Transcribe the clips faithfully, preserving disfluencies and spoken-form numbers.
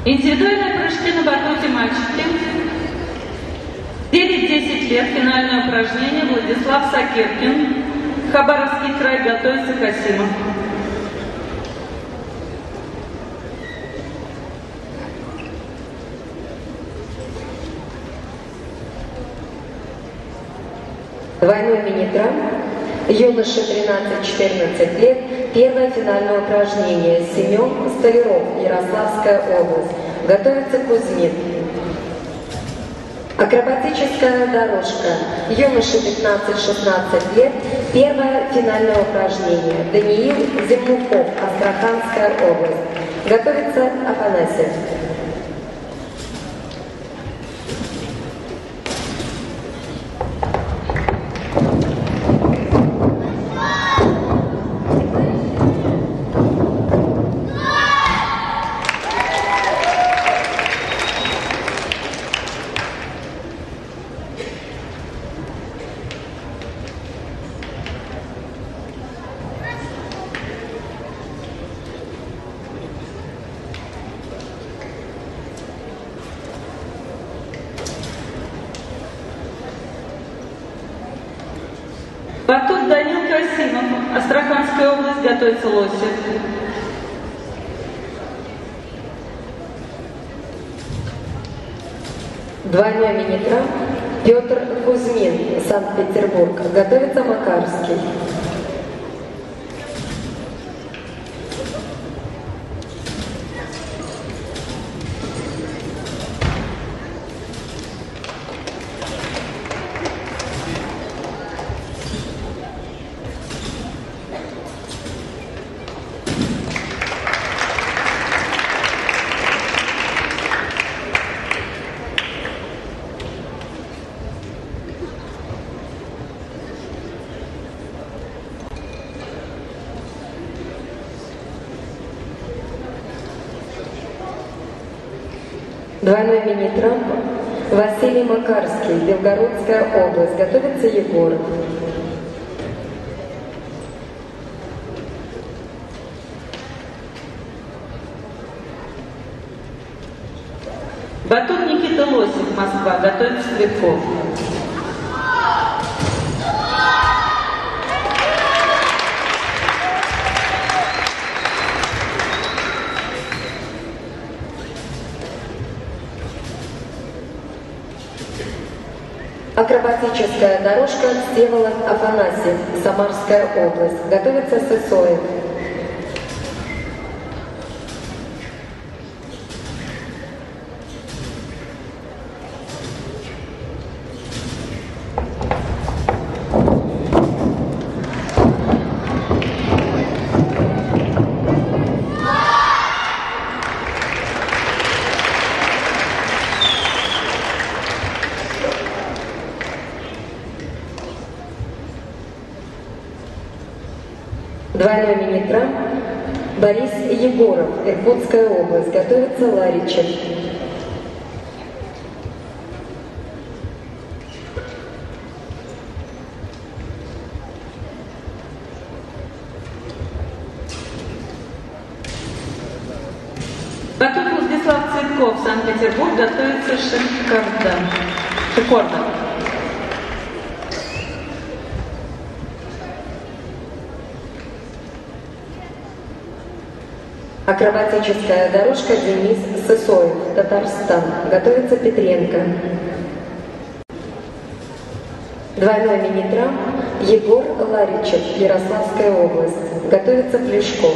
Индивидуальные прыжки на батуте мальчики. девять-десять лет. Финальное упражнение. Владислав Сакиркин. Хабаровский край. Готовится Касимов. Двойной мини-трап. Юноше тринадцать-четырнадцать лет. Первое финальное упражнение. Семен Столяров, Ярославская область. Готовится Кузьмин. Акробатическая дорожка. Юноше пятнадцать-шестнадцать лет. Первое финальное упражнение. Даниил Земнуков, Астраханская область. Готовится Афанасьев. Батут Данил Касимов, Астраханская область, готовится Лосев. Двойной мини-трап. Петр Кузьмин, Санкт-Петербург. Готовится Макарский. Двойной мини-трап. Василий Макарский, Белгородская область. Готовится Егоров. Батут Никита Лосев, Москва, готовится Цветков. Акробатическая дорожка. Всеволод Афанасьев, Самарская область. Готовится Сысоев. Двойной мини-трап. Борис Егоров, Иркутская область. Готовится Ларичев. Батут Владислав Цветков, Санкт-Петербург, готовится Шикорда. Шикорда. Акробатическая дорожка. Денис Сысоев, Татарстан. Готовится Петренко. Двойной мини-трап. Егор Ларичев, Ярославская область. Готовится Плешков.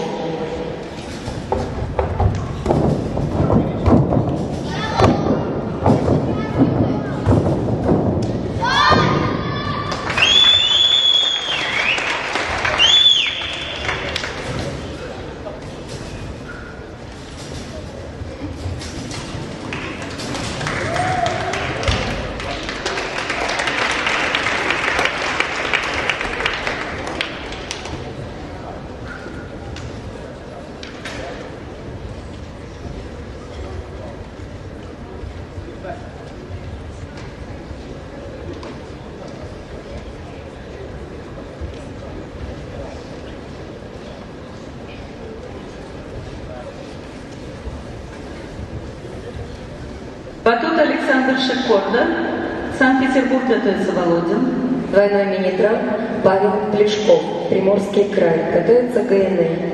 Батут Александр Шикорда. Санкт-Петербург готовится Володин. Двойной мини-трап Павел Плешков. Приморский край. Готовится ГНЭ.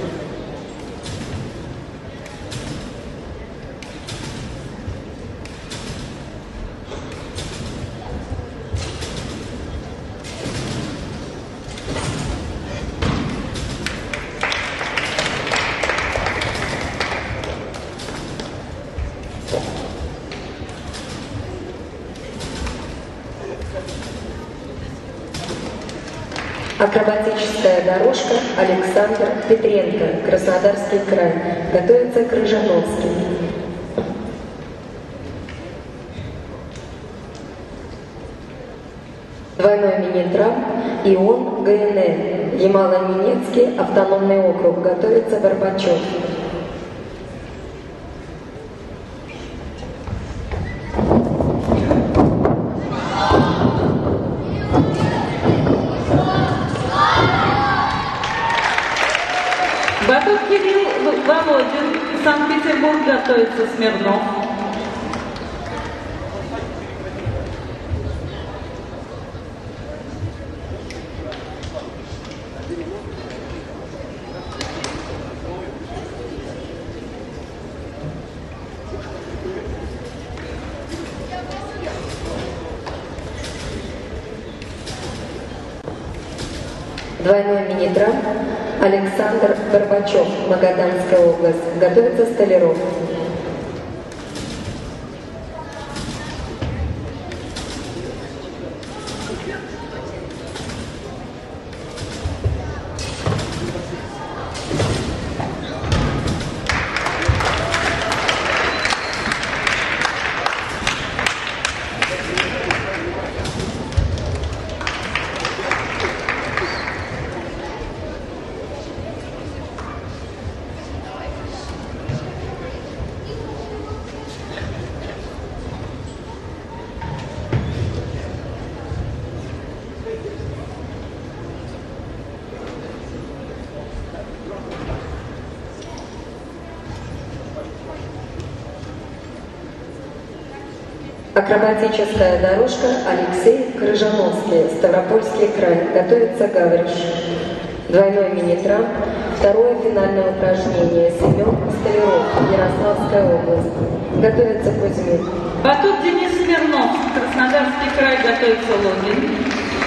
Акробатическая дорожка Александр Петренко, Краснодарский край. Готовится Крыжановский. Двойной мини-трап Ион ГНЭ, Ямало-Ненецкий автономный округ. Готовится Горбачев. Батут Кирилл Володин. Санкт-Петербург готовится Смирнов. Двойной мини-трап Александр Горбачев, Магаданская область. Готовится Столяров. Акробатическая дорожка Алексей Крыжановский, Ставропольский край. Готовится Гавриш. Двойной мини-трап. Второе финальное упражнение. Семен Столяров, Ярославская область. Готовится Кузьмин. Батут Денис Смирнов. Краснодарский край. Готовится Логин.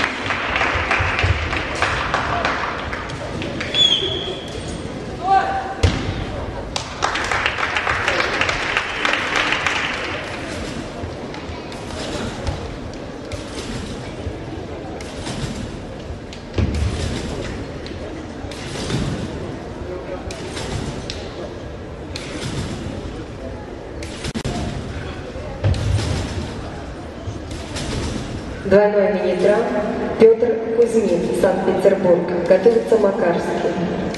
Двойной мини-трап Петр Кузьмин, Санкт-Петербург. Готовится Макарский.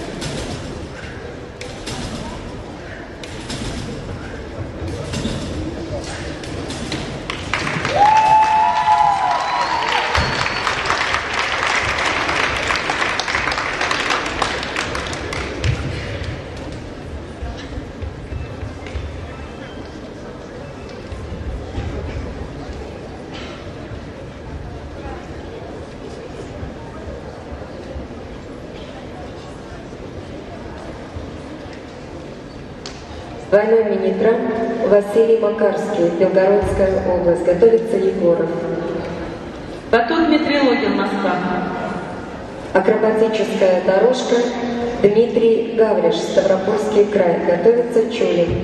Двойной мини-трап Василий Макарский, Белгородская область. Готовится Егоров. Батут Дмитрий Логин, Москва. Акробатическая дорожка Дмитрий Гавриш, Ставропольский край. Готовится Чулин.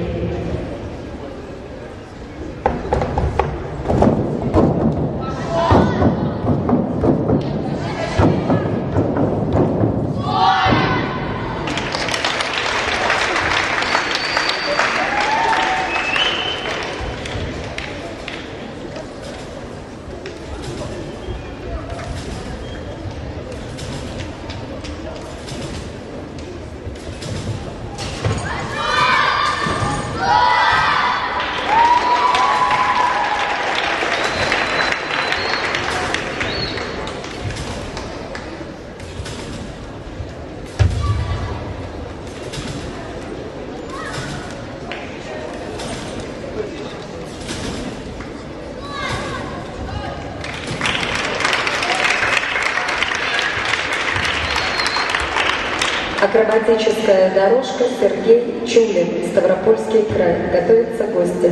Акробатическая дорожка Сергей Чулин, Ставропольский край. Готовятся гости.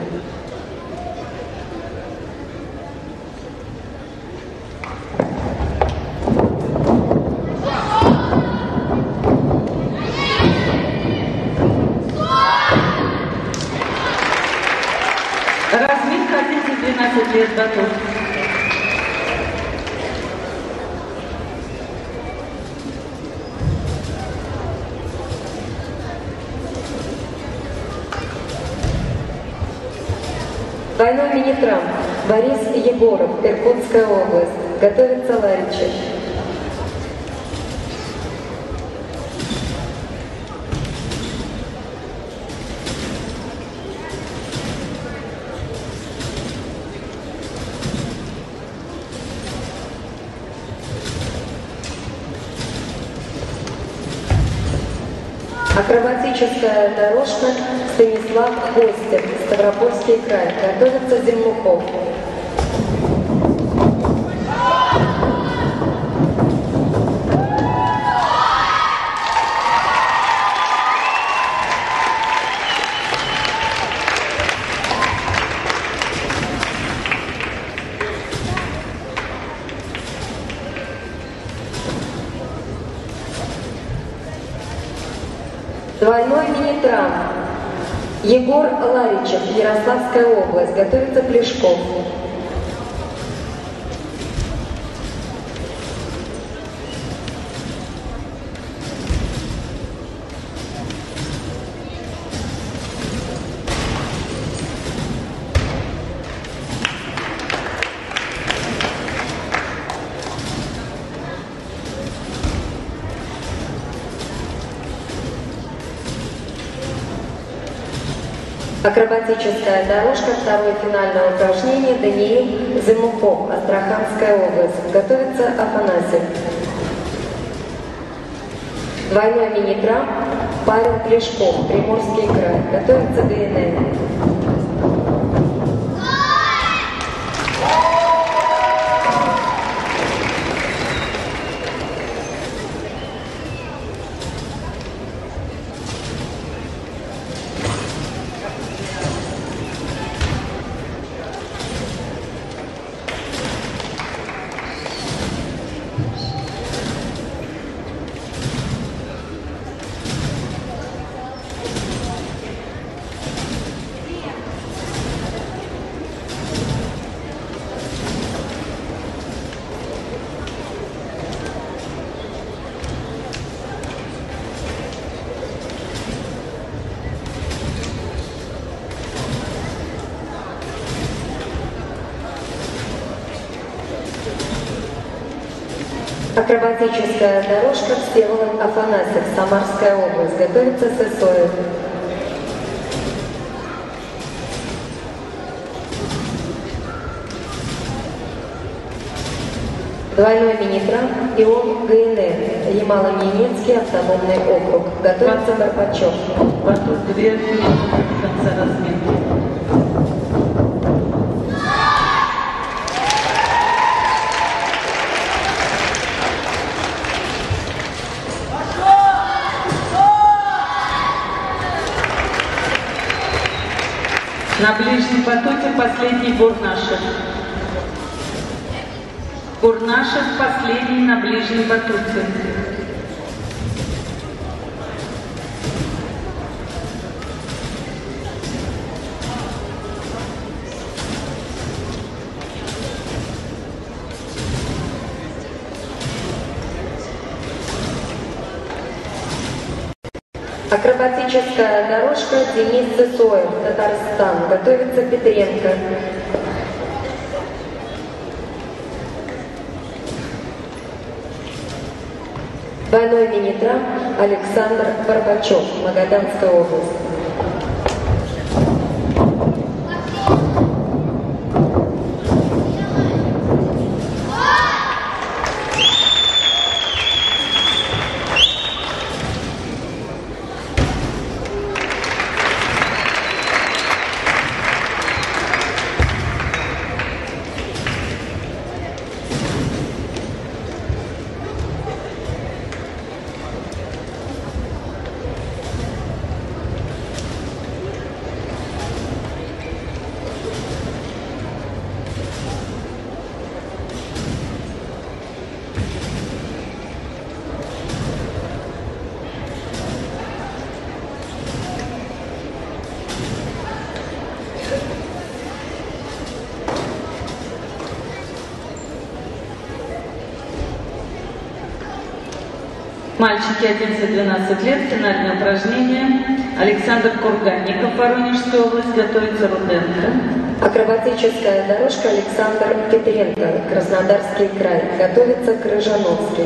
Разминка одиннадцать-двенадцать лет готов. Двойной мини-трамп. Борис Егоров, Иркутская область. Готовится Ларичев. Акробатическая дорожка Станислав Гостев, Ставропольский край. Готовится Землухов. Двойной мини-трамп. Егор Ларичев, Ярославская область. Готовится Плешков. Акробатическая дорожка, второе финальное упражнение, Даниил Земухов, Астраханская область. Готовится Афанасьев. Двойной мини-трамп, Павел Плешков, Приморский край. Готовится ГНН. Акробатическая дорожка Всеволод Афанасьев, Самарская область. Готовится Сысоев. Двойной мини-трамп Ион ГНР, Ямало-Ненецкий автономный округ. Готовится Горбачев. Вокруг две минуты до конца разминки. На ближнем батуте последний Бурнашев. Бурнашев последний на ближнем батуте. Акробатическая дорожка Денис Сысоев, Татарстан. Готовится Петренко. Двойной мини-трамп Александр Горбачев, Магаданская область. Мальчики одиннадцать-двенадцать лет, финальное упражнение. Александр Курганников, Воронежская область, готовится Руденко. Акробатическая дорожка Александр Петренко, Краснодарский край, готовится Крыжановский.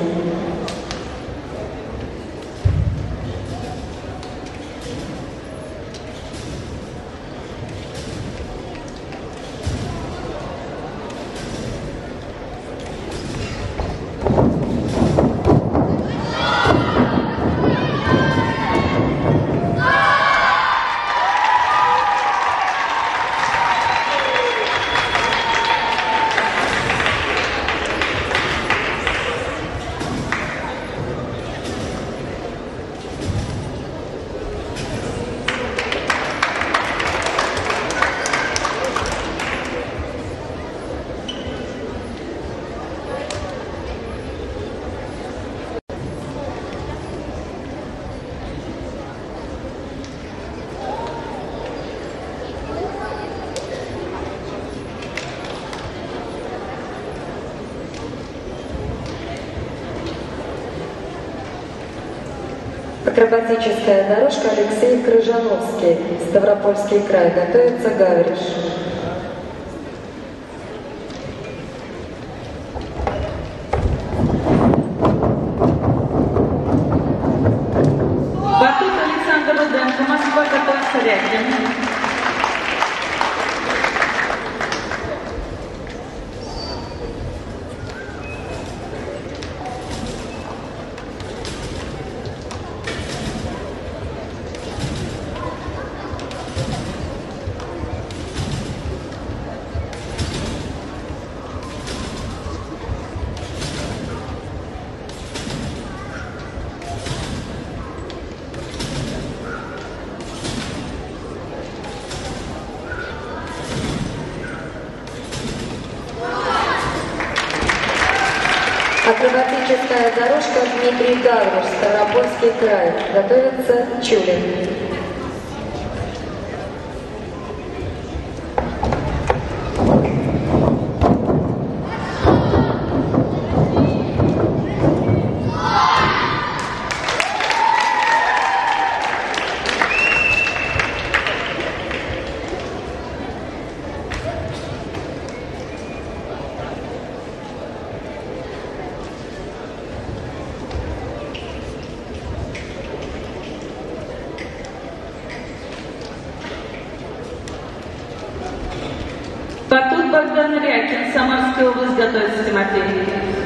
Акробатическая дорожка Алексей Крыжановский, Ставропольский край, готовится Гавриш. Батут Александр Руденко, Москва, готовится Рякин. Акробатическая дорожка Дмитрий Гавриш, Ставропольский край, готовится Чулин. Батут Богдан Рякин, Самарская область, готовится Тимофей.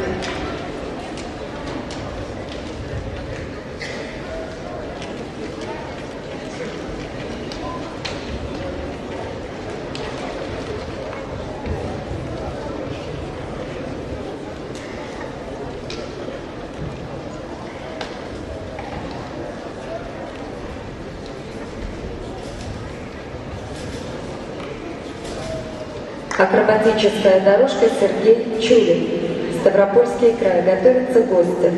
Акробатическая дорожка Сергей Чулин, Ставропольский край, готовится гости.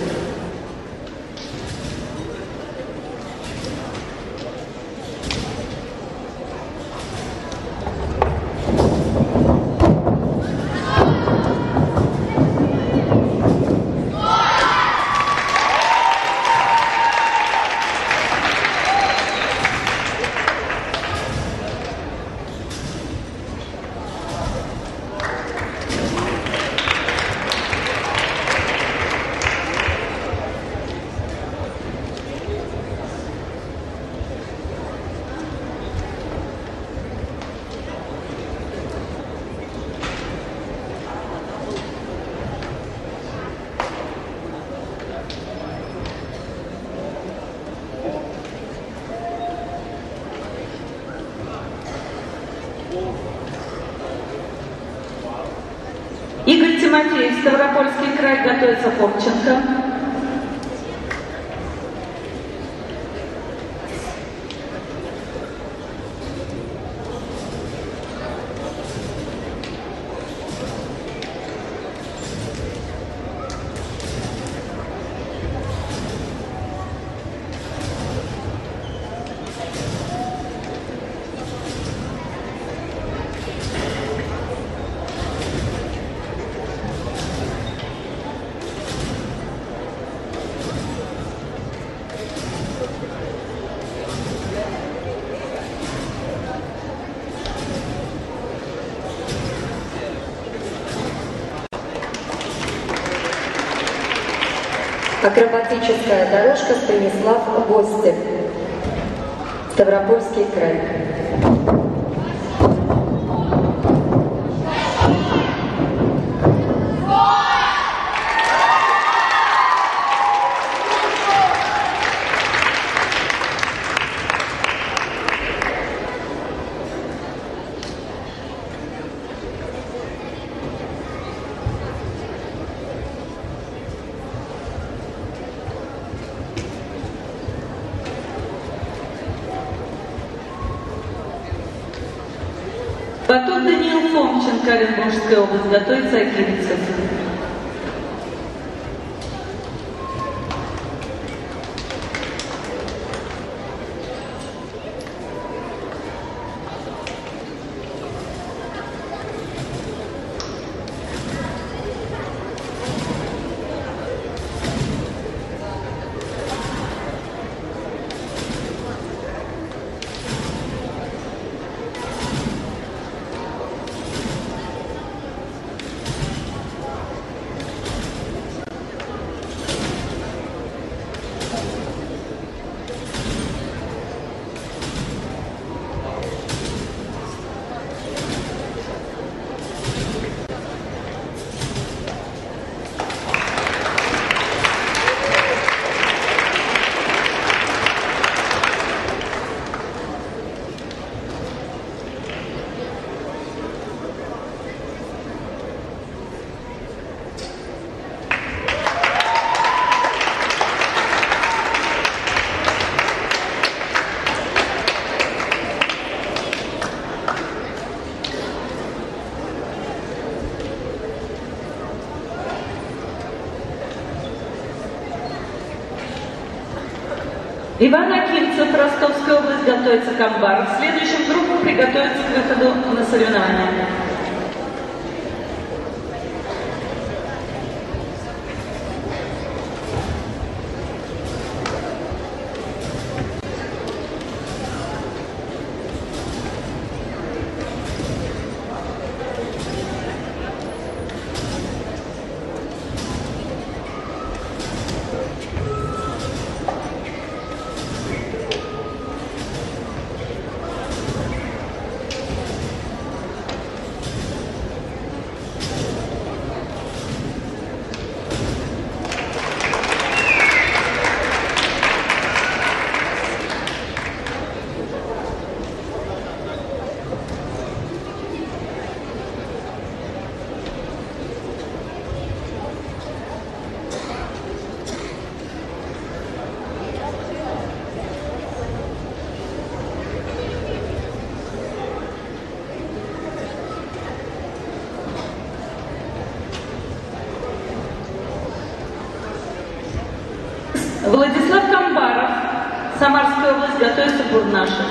Игорь Тимофеев, Ставропольский край, готовится Форченко. Акробатическая дорожка Станислав Гостев, Ставропольский край. Батут Даниил Фомченко, Оренбургская область, готовится Акинцев. Иван Акинцев, Ростовская область, готовится к амбару. В следующем группу приготовится к выходу на соревнования. Владислав Камбаров, Самарская область, готовится Бурнашев.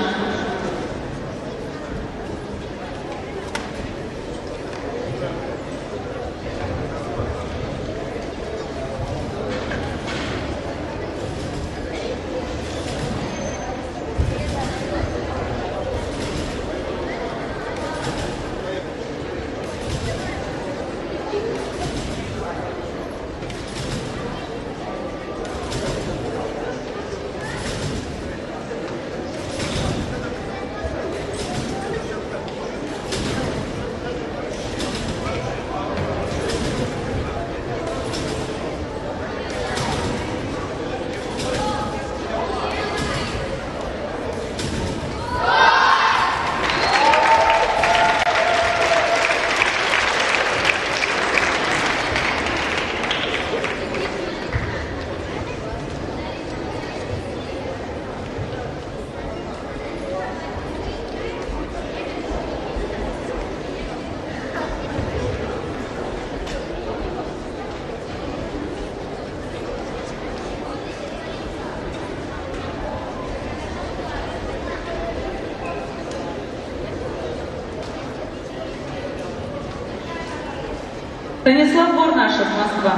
Станислав Бурнашев, Москва.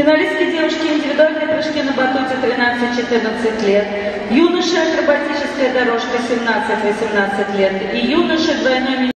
Финалистки девушки индивидуальные прыжки на батуте тринадцать-четырнадцать лет, юноши акробатическая дорожка семнадцать-восемнадцать лет и юноши двойной